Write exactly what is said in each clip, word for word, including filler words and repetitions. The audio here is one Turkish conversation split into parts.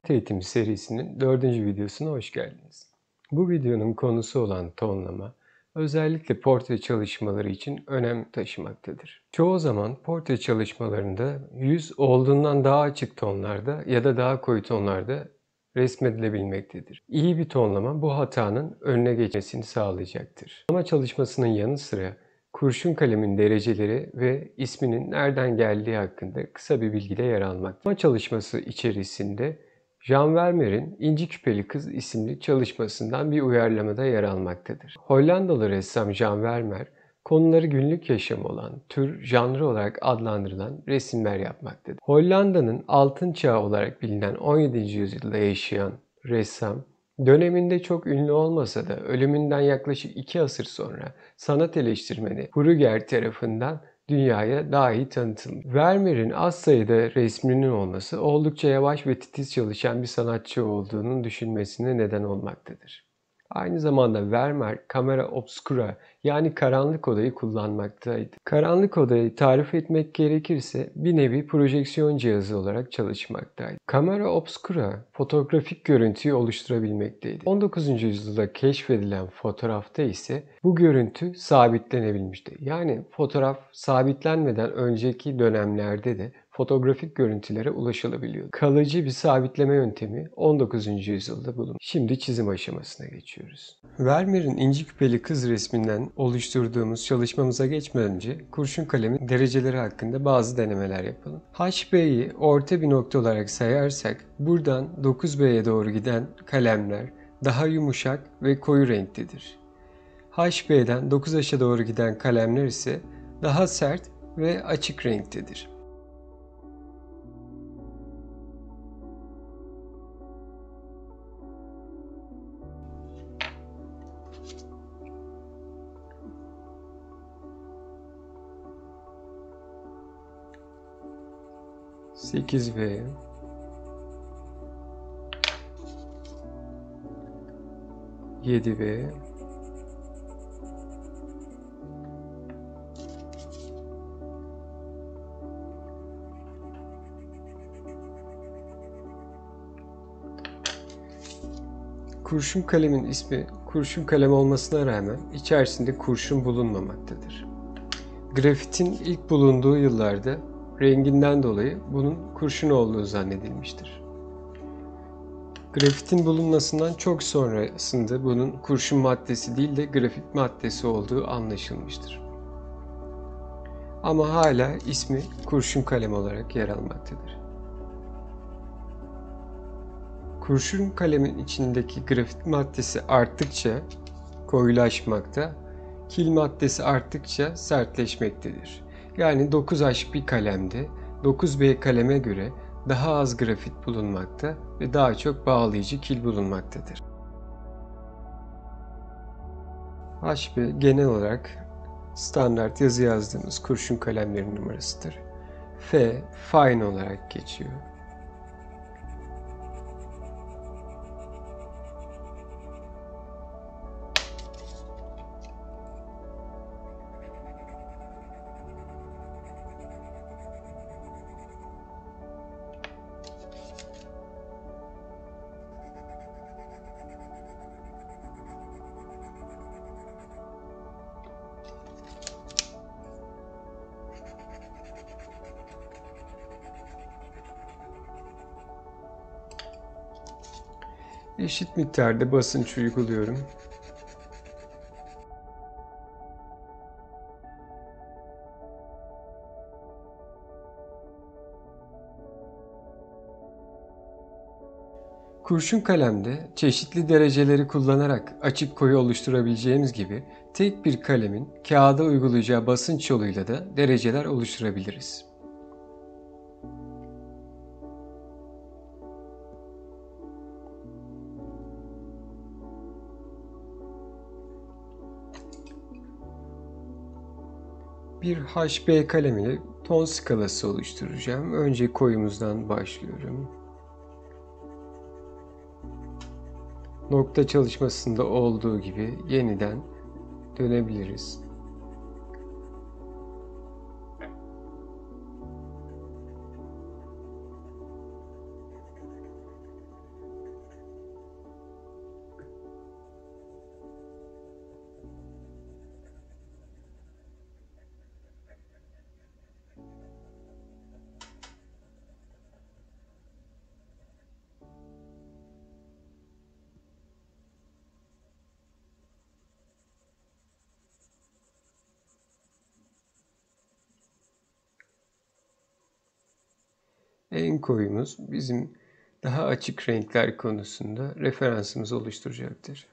Eğitim serisinin dördüncü videosuna hoş geldiniz. Bu videonun konusu olan tonlama, özellikle portre çalışmaları için önem taşımaktadır. Çoğu zaman portre çalışmalarında yüz olduğundan daha açık tonlarda ya da daha koyu tonlarda resmedilebilmektedir. İyi bir tonlama bu hatanın önüne geçmesini sağlayacaktır. Tonlama çalışmasının yanı sıra kurşun kalemin dereceleri ve isminin nereden geldiği hakkında kısa bir bilgi de yer almaktadır. Tonlama çalışması içerisinde Jan Vermeer'in İnci Küpeli Kız isimli çalışmasından bir uyarlamada yer almaktadır. Hollandalı ressam Jan Vermeer, konuları günlük yaşam olan, tür, janrı olarak adlandırılan resimler yapmaktadır. Hollanda'nın altın çağı olarak bilinen on yedinci yüzyılda yaşayan ressam, döneminde çok ünlü olmasa da ölümünden yaklaşık iki asır sonra sanat eleştirmeni Brugger tarafından dünyaya daha iyi tanıtılmış. Vermeer'in az sayıda resminin olması oldukça yavaş ve titiz çalışan bir sanatçı olduğunun düşünmesine neden olmaktadır. Aynı zamanda Vermeer camera obscura yani karanlık odayı kullanmaktaydı. Karanlık odayı tarif etmek gerekirse bir nevi projeksiyon cihazı olarak çalışmaktaydı. Camera obscura fotoğrafik görüntüyü oluşturabilmekteydi. on dokuzuncu yüzyılda keşfedilen fotoğrafta ise bu görüntü sabitlenebilmişti. Yani fotoğraf sabitlenmeden önceki dönemlerde de fotoğrafik görüntülere ulaşılabiliyordu. Kalıcı bir sabitleme yöntemi on dokuzuncu yüzyılda bulundu. Şimdi çizim aşamasına geçiyoruz. Vermeer'in İnci Küpeli Kız resminden oluşturduğumuz çalışmamıza geçmeden önce kurşun kalemin dereceleri hakkında bazı denemeler yapalım. H B'yi orta bir nokta olarak sayarsak buradan dokuz B'ye doğru giden kalemler daha yumuşak ve koyu renktedir. H B'den dokuz H'a doğru giden kalemler ise daha sert ve açık renktedir. sekiz B, yedi B, kurşun kalemin ismi kurşun kalem olmasına rağmen içerisinde kurşun bulunmamaktadır. Grafitin ilk bulunduğu yıllarda renginden dolayı bunun kurşun olduğu zannedilmiştir. Grafitin bulunmasından çok sonrasında bunun kurşun maddesi değil de grafit maddesi olduğu anlaşılmıştır. Ama hala ismi kurşun kalem olarak yer almaktadır. Kurşun kalemin içindeki grafit maddesi arttıkça koyulaşmakta, kil maddesi arttıkça sertleşmektedir. Yani dokuz H bir kalemde dokuz B kaleme göre daha az grafit bulunmakta ve daha çok bağlayıcı kil bulunmaktadır. H B genel olarak standart yazı yazdığımız kurşun kalemlerin numarasıdır. F fine olarak geçiyor. Eşit miktarda basınç uyguluyorum. Kurşun kalemde çeşitli dereceleri kullanarak açık koyu oluşturabileceğimiz gibi tek bir kalemin kağıda uygulayacağı basınç yoluyla da dereceler oluşturabiliriz. Bir H B kalemiyle ton skalası oluşturacağım. Önce koyumuzdan başlıyorum. Nokta çalışmasında olduğu gibi yeniden dönebiliriz. En koyumuz bizim daha açık renkler konusunda referansımızı oluşturacaktır.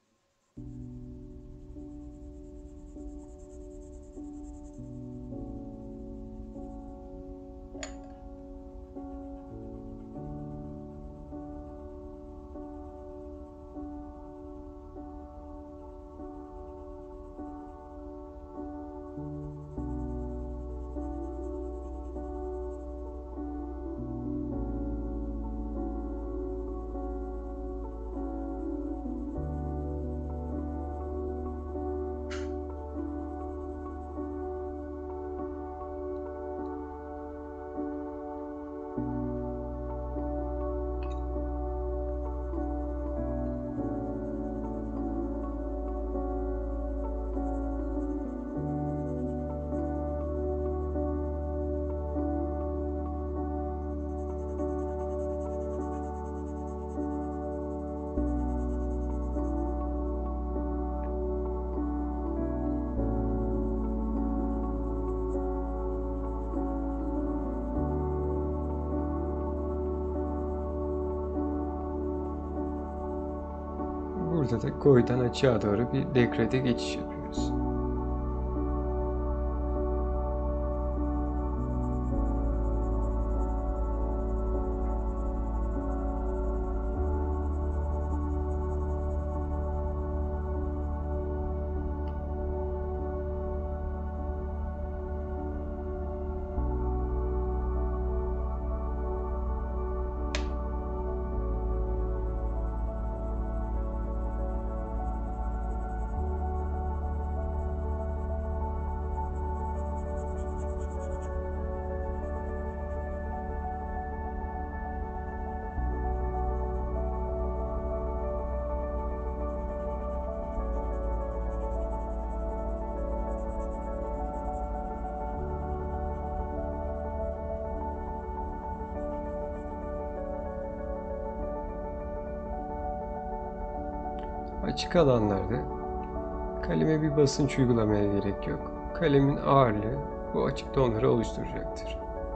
Burada da koyudan açığa doğru bir dekrede geçiş yapıyoruz. Açık alanlarda kaleme bir basınç uygulamaya gerek yok. Kalemin ağırlığı bu açık tonları oluşturacaktır.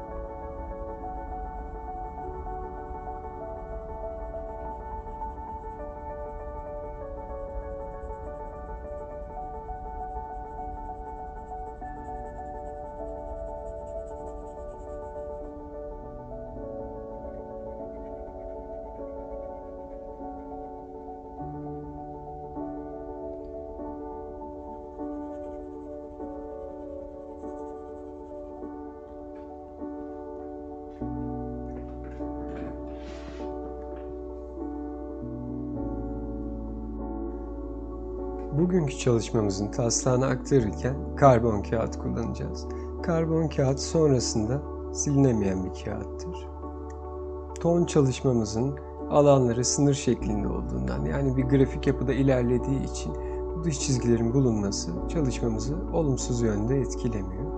Bugünkü çalışmamızın taslağını aktarırken karbon kağıt kullanacağız. Karbon kağıt sonrasında silinemeyen bir kağıttır. Ton çalışmamızın alanları sınır şeklinde olduğundan, yani bir grafik yapıda ilerlediği için bu dış çizgilerin bulunması çalışmamızı olumsuz yönde etkilemiyor.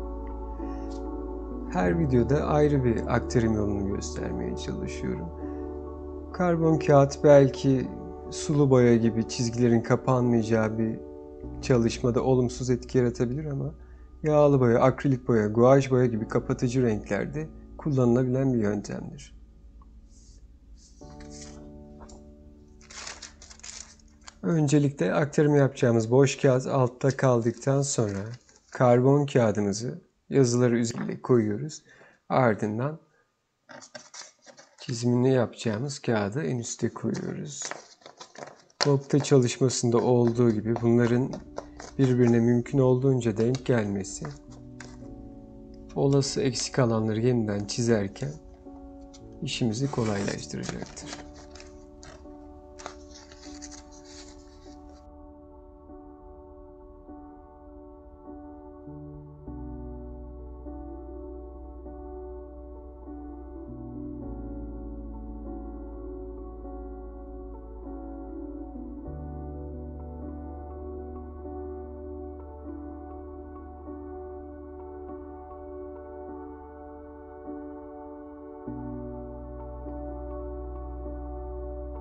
Her videoda ayrı bir aktarım yolunu göstermeye çalışıyorum. Karbon kağıt belki sulu boya gibi çizgilerin kapanmayacağı bir çalışmada olumsuz etki yaratabilir ama yağlı boya, akrilik boya, guaj boya gibi kapatıcı renklerde kullanılabilen bir yöntemdir. Öncelikle aktarım yapacağımız boş kağıt altta kaldıktan sonra karbon kağıdımızı yazıları üzerine koyuyoruz. Ardından çizimini yapacağımız kağıdı en üste koyuyoruz. Nokta çalışmasında olduğu gibi bunların birbirine mümkün olduğunca denk gelmesi, olası eksik alanları yeniden çizerken işimizi kolaylaştıracaktır.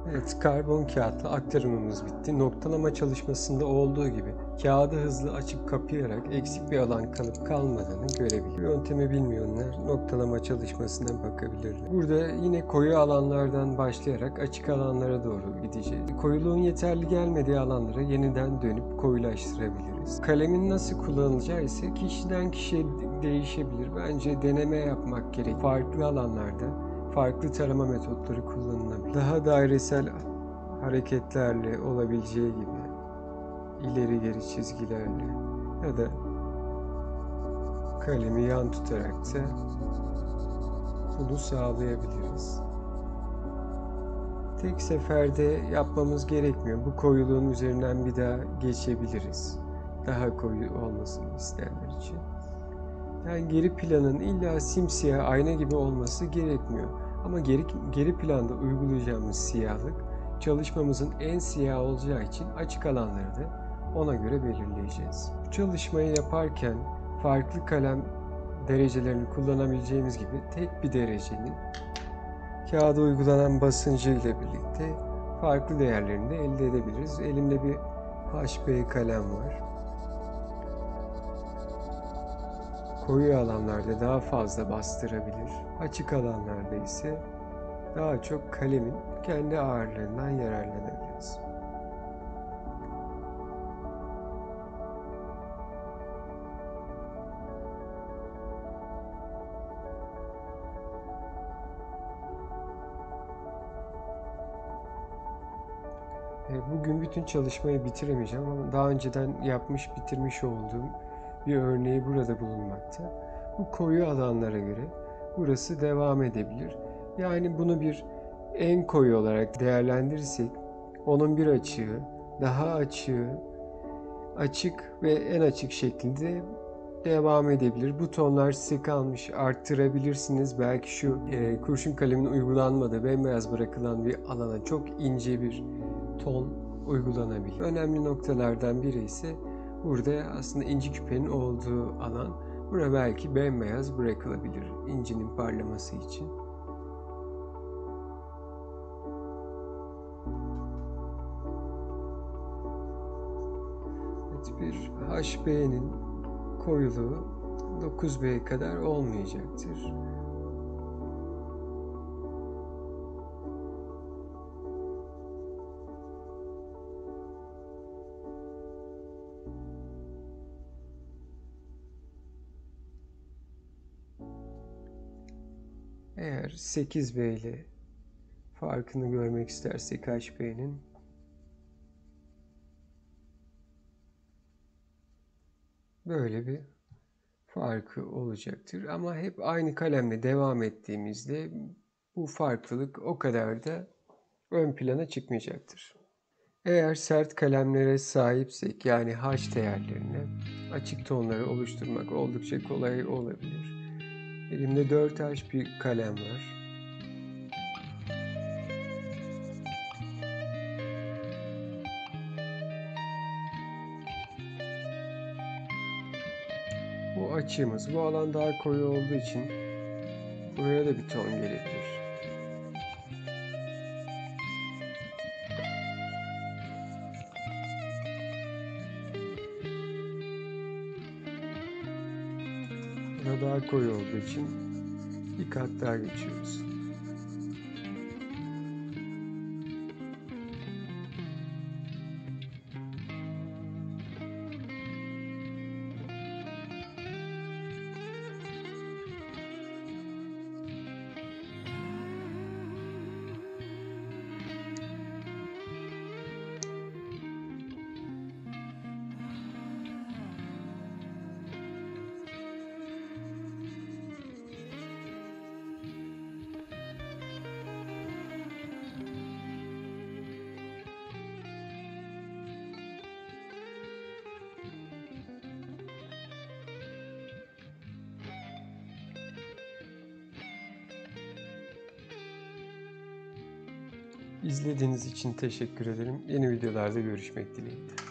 Evet, karbon kağıtla aktarımımız bitti. Noktalama çalışmasında olduğu gibi kağıdı hızlı açıp kapayarak eksik bir alan kalıp kalmadığını görebilir. Bu yöntemi bilmeyenler noktalama çalışmasına bakabilirler. Burada yine koyu alanlardan başlayarak açık alanlara doğru gideceğiz. Koyuluğun yeterli gelmediği alanlara yeniden dönüp koyulaştırabiliriz. Kalemin nasıl kullanılacağı ise kişiden kişiye değişebilir. Bence deneme yapmak gerek. Farklı alanlarda farklı tarama metotları kullanılabilir. Daha dairesel hareketlerle olabileceği gibi ileri geri çizgilerle ya da kalemi yan tutarak da bunu sağlayabiliriz. Tek seferde yapmamız gerekmiyor. Bu koyuluğun üzerinden bir daha geçebiliriz. Daha koyu olmasını isteyenler için. Yani geri planın illa simsiyah ayna gibi olması gerekmiyor. Ama geri, geri planda uygulayacağımız siyahlık çalışmamızın en siyah olacağı için açık alanları da ona göre belirleyeceğiz. Bu çalışmayı yaparken farklı kalem derecelerini kullanabileceğimiz gibi tek bir derecenin kağıda uygulanan basıncı ile birlikte farklı değerlerini de elde edebiliriz. Elimde bir H B kalem var. Koyu alanlarda daha fazla bastırabilir. Açık alanlarda ise daha çok kalemin kendi ağırlığından yararlanabiliriz. Bugün bütün çalışmayı bitiremeyeceğim ama daha önceden yapmış, bitirmiş olduğum bir örneği burada bulunmakta. Bu koyu alanlara göre burası devam edebilir. Yani bunu bir en koyu olarak değerlendirirsek onun bir açığı, daha açığı, açık ve en açık şekilde devam edebilir. Bu tonlar size kalmış, arttırabilirsiniz. Belki şu e, kurşun kalemin uygulanmadığı, bembeyaz bırakılan bir alana çok ince bir ton uygulanabilir. Önemli noktalardan biri ise burada aslında inci küpenin olduğu alan. Burada belki bembeyaz bırakılabilir incinin parlaması için. Evet, bir H B'nin koyuluğu dokuz B kadar olmayacaktır. Eğer sekiz B ile farkını görmek istersek H B'nin böyle bir farkı olacaktır. Ama hep aynı kalemle devam ettiğimizde bu farklılık o kadar da ön plana çıkmayacaktır. Eğer sert kalemlere sahipsek yani H değerlerine açık tonları oluşturmak oldukça kolay olabilir. Elimde dört H bir kalem var. Bu açığımız, bu alan daha koyu olduğu için buraya da bir ton gelebilir. Burada daha koyu olduğu için bir kat daha geçiyoruz. İzlediğiniz için teşekkür ederim. Yeni videolarda görüşmek dileğiyle.